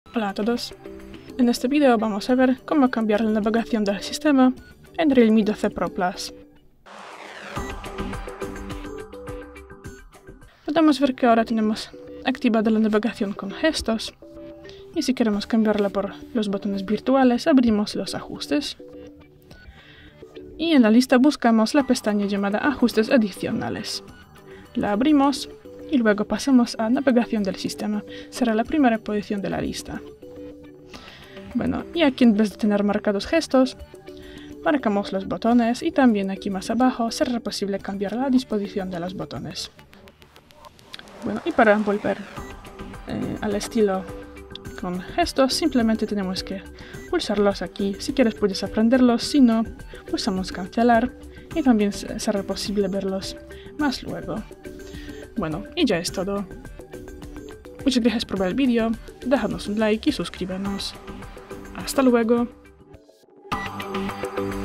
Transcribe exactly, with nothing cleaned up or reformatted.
Hola a todos. En este video vamos a ver cómo cambiar la navegación del sistema en Realme doce Pro Plus. Podemos ver que ahora tenemos activada la navegación con gestos, y si queremos cambiarla por los botones virtuales, abrimos los ajustes. Y en la lista buscamos la pestaña llamada Ajustes Adicionales. La abrimos y luego pasamos a Navegación del sistema. Será la primera posición de la lista. Bueno, y aquí en vez de tener marcados gestos, marcamos los botones y también aquí más abajo será posible cambiar la disposición de los botones. Bueno, y para volver eh, al estilo con gestos, simplemente tenemos que pulsarlos aquí. Si quieres puedes aprenderlos, si no, pulsamos cancelar y también será posible verlos más luego. Bueno, y ya es todo. Muchas gracias por ver el vídeo, déjanos un like y suscríbenos. Hasta luego.